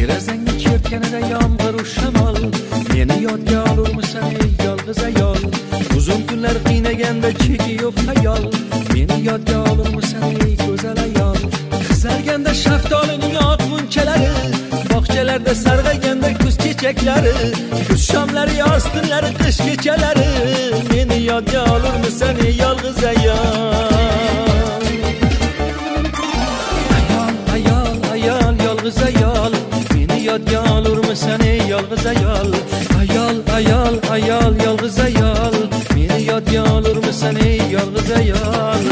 Derazangni chertganida yomg'ir u shamol, meni yodga olurmisan ey yolg'iz ayol? Uzun kunlar qiynaganda cheki yo'q hayol, meni yodga olurmisan ey go'zal ayol? Qizarganda shaftolining oq g'unchalari, bog'chalarda sarg'ayganda kuz chechaklari, kuz shomlari, yoz tunlari, qish kechalari, meni yodga olurmisan ey yolg'iz ayol? Yolg'iz ayol, meni yodga olurmisan ey yolg'iz ayol? Ayol, ayol, ayol, yolg'iz ayol, meni yodga olurmisan ey yolg'iz ayol?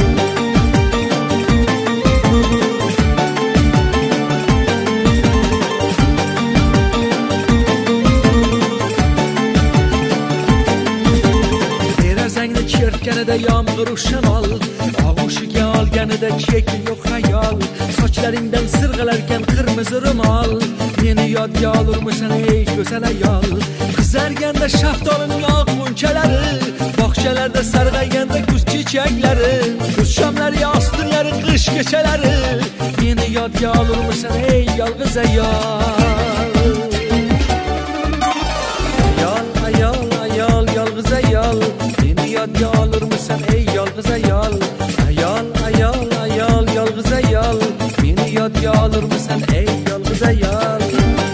Derazangni chertganida yomg'ir u shamol, og'ushiga olganida cheki yo'q hayol, sochlaringdan sirg'alarkan qirmizi ro'mol, meni yodga olurmisan ey go'zal ayol? Qizarganda shaftolining oq g'unchalari, bog'chalarda sarg'ayganda kuz chechaklari, kuz shomlari, yoz tunlari, qish kechalari, meni yodga olurmisan ey yolg'iz ayol? Ayol, ayol, ayol, yolg'iz ayol, meni yodga olurmisan ey yolg'iz ayol? Ayol, ayol, ayol, yolg'iz ayol, meni yodga olurmisan ey yolg'iz ayol?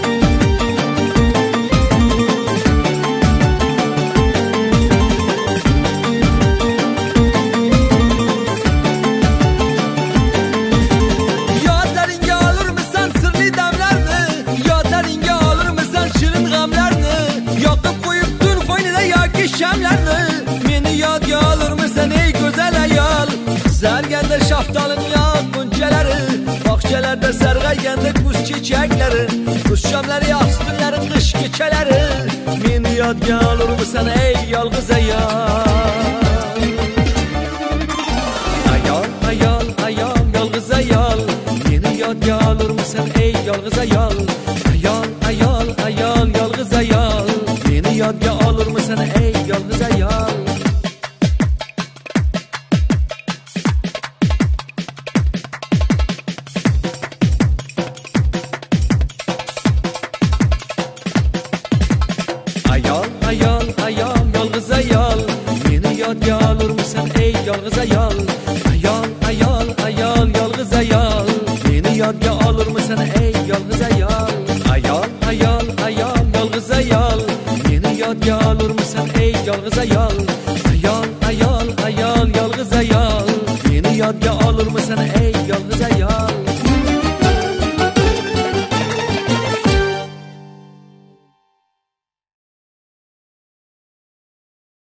Yodlaringga olurmisan sirli damlarni, yodlaringga olurmisan shirin g'amlarni, yoqib qo'yib tun qo'ynida yoki shamlarni, meni yodga olurmisan ey go'zal ayol? Qizarganda shaftolining oq g'unchalari, bog'chalarda sarg'ayganda kuz chechaklari, kuz shomlari, yoz tunlari, qish kechalari, meni yodga olurmisan ey yolg'iz ayol? Ayol, ayol, ayol, yolg'iz ayol, meni yodga olurmisan ey yolg'iz ayol? Ayol, ayol, ayol, yolg'iz ayol, meni yodga olurmisan ey yolg'iz ayol? Ayol, ayol, ayol, yolg'iz ayol, meni yodga olurmisan ey yolg'iz ayol? Ayol, ayol, ayol, yolg'iz ayol, meni yodga olurmisan ey yolg'iz ayol? Ayol, ayol, ayol, yolg'iz ayol, meni yodga olurmisan ey yolg'iz ayol? Ayol, ayol, ayol, yolg'iz ayol, meni yodga olurmisan ey yolg'iz ayol?